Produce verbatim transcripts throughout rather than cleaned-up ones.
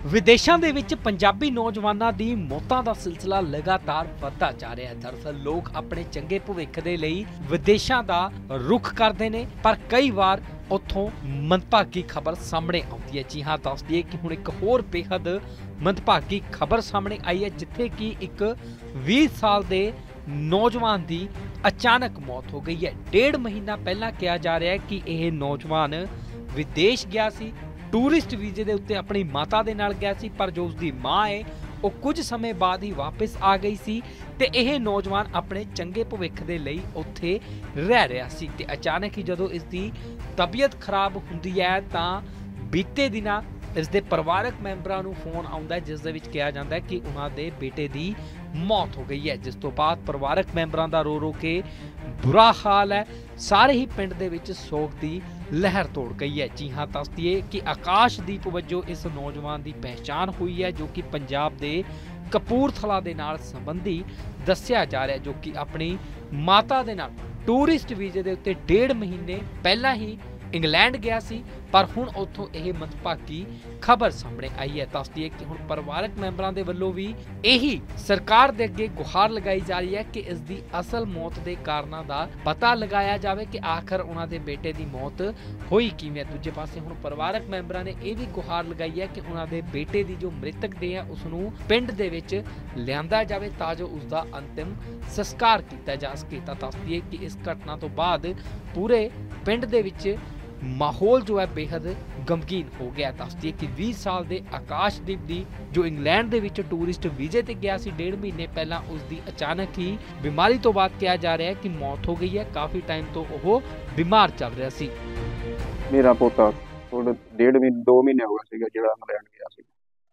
ਵਿਦੇਸ਼ਾਂ ਦੇ ਵਿੱਚ ਪੰਜਾਬੀ ਨੌਜਵਾਨਾਂ ਦੀ ਮੌਤਾਂ ਦਾ ਸਿਲਸਿਲਾ ਲਗਾਤਾਰ ਵਧਦਾ ਜਾ ਰਿਹਾ ਹੈ। ਦਰਅਸਲ ਲੋਕ ਆਪਣੇ ਚੰਗੇ ਭਵਿੱਖ ਦੇ ਲਈ ਵਿਦੇਸ਼ਾਂ ਦਾ ਰੁਖ ਕਰਦੇ ਨੇ, ਪਰ ਕਈ ਵਾਰ ਉੱਥੋਂ ਮੰਦਭਾਗੀ ਖਬਰ ਸਾਹਮਣੇ ਆਉਂਦੀ ਹੈ। ਜੀ ਹਾਂ, ਦੱਸ ਦਈਏ ਕਿ ਹੁਣ ਇੱਕ ਹੋਰ ਬੇहद ਮੰਦਭਾਗੀ ਖਬਰ ਸਾਹਮਣੇ ਆਈ ਹੈ, ਜਿੱਥੇ ਕਿ ਇੱਕ ਵੀਹ ਸਾਲ ਦੇ ਨੌਜਵਾਨ ਦੀ ਅਚਾਨਕ ਮੌਤ ਹੋ ਗਈ ਹੈ। ਡੇਢ ਮਹੀਨਾ ਪਹਿਲਾਂ ਕਿਹਾ ਜਾ ਰਿਹਾ ਹੈ ਕਿ ਇਹ ਨੌਜਵਾਨ ਵਿਦੇਸ਼ ਗਿਆ ਸੀ, ਟੂਰਿਸਟ ਵੀਜ਼ੇ ਦੇ ਉੱਤੇ ਆਪਣੀ ਮਾਤਾ ਦੇ ਨਾਲ ਗਿਆ ਸੀ, ਪਰ ਜੋ ਉਸਦੀ ਮਾਂ ਹੈ ਉਹ ਕੁਝ ਸਮੇਂ ਬਾਅਦ ਹੀ ਵਾਪਸ ਆ ਗਈ ਸੀ ਤੇ ਇਹ ਨੌਜਵਾਨ ਆਪਣੇ ਚੰਗੇ ਭਵਿੱਖ ਦੇ ਲਈ ਉੱਥੇ ਰਹਿ ਰਿਹਾ ਸੀ ਤੇ ਅਚਾਨਕ ਹੀ ਜਦੋਂ ਇਸ ਦੀ ਤਬੀਅਤ ਖਰਾਬ ਹੁੰਦੀ ਹੈ ਤਾਂ ਬੀਤੇ ਦਿਨਾਂ ਇਸ ਦੇ ਪਰਿਵਾਰਕ ਮੈਂਬਰਾਂ ਨੂੰ ਫੋਨ ਆਉਂਦਾ ਹੈ, ਜਿਸ ਦੇ ਵਿੱਚ ਕਿਹਾ ਜਾਂਦਾ ਹੈ ਕਿ ਉਹਨਾਂ ਦੇ ਬੇਟੇ ਦੀ ਮੌਤ ਹੋ ਗਈ ਹੈ। ਜਿਸ ਤੋਂ ਬਾਅਦ ਪਰਿਵਾਰਕ ਮੈਂਬਰਾਂ ਦਾ ਰੋ ਰੋ ਕੇ ਬੁਰਾ ਹਾਲ ਹੈ। ਸਾਰੇ ਹੀ ਪਿੰਡ ਦੇ ਵਿੱਚ ਸੋਗ ਦੀ ਲਹਿਰ ਤੋੜ ਗਈ ਹੈ। ਜੀ ਹਾਂ, ਦੱਸ ਦਈਏ ਕਿ ਆਕਾਸ਼ਦੀਪ ਵਜੋਂ ਇਸ ਨੌਜਵਾਨ ਦੀ ਪਹਿਚਾਣ ਹੋਈ ਹੈ, ਜੋ ਕਿ ਪੰਜਾਬ ਦੇ ਕਪੂਰਥਲਾ ਦੇ ਨਾਲ ਸੰਬੰਧੀ ਦੱਸਿਆ ਜਾ ਰਿਹਾ ਹੈ, ਜੋ ਕਿ ਆਪਣੀ ਮਾਤਾ ਦੇ ਨਾਲ ਟੂਰਿਸਟ ਵੀਜ਼ੇ ਦੇ ਉੱਤੇ ਡੇਢ ਮਹੀਨੇ ਪਹਿਲਾਂ ਹੀ ਇੰਗਲੈਂਡ ਗਿਆ ਸੀ, ਪਰ ਹੁਣ ਉੱਥੋਂ ਇਹ ਮੰਦਭਾਗੀ ਖਬਰ ਸਾਹਮਣੇ ਆਈ ਹੈ। ਦੱਸ ਦਈਏ ਕਿ ਹੁਣ ਪਰਿਵਾਰਕ ਮੈਂਬਰਾਂ ਦੇ ਵੱਲੋਂ ਵੀ ਇਹੀ ਸਰਕਾਰ ਦੇ ਅੱਗੇ ਗੁਹਾਰ ਲਗਾਈ ਜਾ ਰਹੀ ਹੈ ਕਿ ਇਸ ਦੀ ਅਸਲ ਮੌਤ ਦੇ ਕਾਰਨਾਂ ਦਾ ਪਤਾ ਲਗਾਇਆ ਜਾਵੇ ਕਿ ਆਖਰ ਉਹਨਾਂ ਦੇ ਬੇਟੇ ਦੀ ਮੌਤ ਹੋਈ ਕਿਵੇਂ। ਦੂਜੇ ਪਾਸੇ ਹੁਣ ਪਰਿਵਾਰਕ ਮੈਂਬਰਾਂ ਨੇ ਇਹ ਵੀ ਗੁਹਾਰ ਲਗਾਈ ਹੈ ਕਿ ਉਹਨਾਂ ਦੇ ਬੇਟੇ ਦੀ ਜੋ ਮ੍ਰਿਤਕ ਦੇਹ ਹੈ ਉਸ ਨੂੰ ਪਿੰਡ ਦੇ ਵਿੱਚ ਲਿਆਂਦਾ ਜਾਵੇ ਤਾਂ ਜੋ ਉਸ ਦਾ ਅੰਤਿਮ ਸੰਸਕਾਰ ਕੀਤਾ ਜਾ ਸਕੇ। ਤਾਂ ਦੱਸ ਦਈਏ ਕਿ ਇਸ ਘਟਨਾ ਤੋਂ ਬਾਅਦ ਪੂਰੇ ਪਿੰਡ ਦੇ ਵਿੱਚ ਮਾਹੌਲ ਜੋ ਹੈ ਬੇहद ਗਮਗੀਨ ਹੋ ਗਿਆ। ਦੱਸਦੀ ਹੈ ਕਿ ਵੀਹ ਸਾਲ ਦੇ ਆਕਾਸ਼ਦੀਪ ਦੀ ਜੋ ਇੰਗਲੈਂਡ ਦੇ ਵਿੱਚ ਟੂਰਿਸਟ ਵੀਜ਼ੇ ਤੇ ਗਿਆ ਸੀ, ਡੇਢ ਮਹੀਨੇ ਪਹਿਲਾਂ ਉਸ ਦੀ ਅਚਾਨਕ ਹੀ ਬਿਮਾਰੀ ਤੋਂ ਬਾਅਦ ਕਿਹਾ ਜਾ ਰਿਹਾ ਹੈ ਕਿ ਮੌਤ ਹੋ ਗਈ ਹੈ। ਕਾਫੀ ਟਾਈਮ ਤੋਂ ਉਹ ਬਿਮਾਰ ਚੱਲ ਰਿਹਾ ਸੀ। ਮੇਰਾ ਪੋਤਾ ਥੋੜਾ ਡੇਢ ਮਹੀਨੇ ਦੋ ਮਹੀਨੇ ਹੋ ਗਏ ਸੀਗਾ ਜਿਹੜਾ ਇੰਗਲੈਂਡ ਗਿਆ ਸੀ।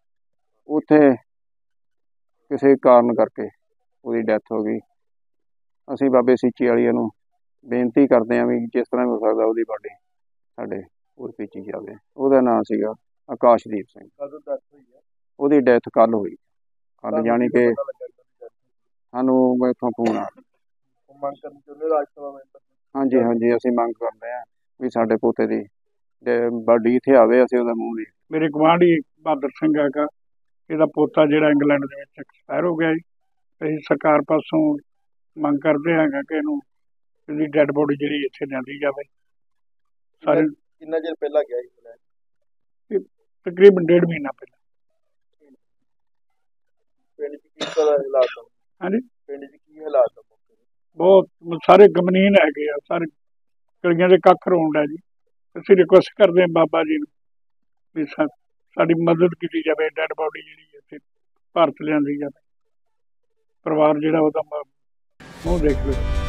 ਉੱਥੇ ਕਿਸੇ ਕਾਰਨ ਕਰਕੇ ਉਹਦੀ ਡੈਥ ਹੋ ਗਈ। ਅਸੀਂ ਬਾਬੇ ਸੀਚੀ ਵਾਲੀਆਂ ਨੂੰ ਬੇਨਤੀ ਕਰਦੇ ਹਾਂ ਵੀ ਜਿਸ ਤਰ੍ਹਾਂ ਹੋ ਸਕਦਾ ਉਹਦੀ ਬਾਡੀ ਸਾਡੇ ਹੋਰ ਭੇਜੀ ਜਾਵੇ। ਉਹਦਾ ਨਾਂ ਸੀਗਾ ਆਕਾਸ਼ਦੀਪ ਸਿੰਘ। ਕਦੋਂ ਡੈਥ ਹੋਈ ਹੈ? ਉਹਦੀ ਡੈਥ ਕੱਲ ਹੋਈ। ਕੱਲ ਜਾਣੀ ਕਿ ਸਾਨੂੰ ਇੱਥੋਂ ਫੋਨ ਆ ਮੰਗ ਕਰਨ ਚਾਹੁੰਦੇ ਰਾਜ ਸਭਾ ਮੈਂਬਰ? ਹਾਂਜੀ ਹਾਂਜੀ, ਅਸੀਂ ਮੰਗ ਕਰਦੇ ਹਾਂ ਵੀ ਸਾਡੇ ਪੋਤੇ ਦੀ ਬਾਡੀ ਇੱਥੇ ਆਵੇ, ਅਸੀਂ ਉਹਦਾ ਮੂੰਹ ਦੇਖ। ਮੇਰੇ ਗੁਆਂਢੀ ਬਹਾਦਰ ਸਿੰਘ ਹੈਗਾ, ਇਹਦਾ ਪੋਤਾ ਜਿਹੜਾ ਇੰਗਲੈਂਡ ਦੇ ਵਿੱਚ ਐਕਸਪਾਇਰ ਹੋ ਗਿਆ ਜੀ। ਅਸੀਂ ਸਰਕਾਰ ਪਾਸੋਂ ਮੰਗ ਕਰਦੇ ਹੈਗਾ ਕਿ ਇਹਨੂੰ ਇਹਦੀ ਡੈਡ ਬੋਡੀ ਜਿਹੜੀ ਇੱਥੇ ਲਿਆਂਦੀ ਜਾਵੇ। ਸਾਰੇ ਕਿੰਨਾ ਚਿਰ ਪਹਿਲਾਂ ਗਿਆ ਸੀ? ਤਕਰੀਬਨ ਡੇਢ ਮਹੀਨਾ ਪਹਿਲਾਂ। ਪਿੰਡ 'ਚ ਕੀ ਹਾਲਾਤ ਆ? ਹਾਂਜੀ, ਪਿੰਡ 'ਚ ਕੀ ਹਾਲਾਤ ਆ? ਬਹੁਤ ਸਾਰੇ ਗਮਨੀਨ ਹੈਗੇ ਆ, ਸਾਰੇ ਗਲੀਆਂ ਦੇ ਕੱਖ ਰੋਂਡ ਹੈ ਜੀ। ਅਸੀਂ ਰਿਕੁਐਸਟ ਕਰਦੇ ਹਾਂ ਬਾਬਾ ਜੀ ਨੂੰ ਵੀ ਸਾਡੀ ਮਦਦ ਕੀਤੀ ਜਾਵੇ, ਡੈਡ ਬੋਡੀ ਜਿਹੜੀ ਇੱਥੇ ਭਾਰਤ ਲਿਆਂਦੀ ਜਾਵੇ, ਪਰਿਵਾਰ ਜਿਹੜਾ ਉਹਦਾ ਮੂੰਹ ਦੇਖ ਲਵੇ।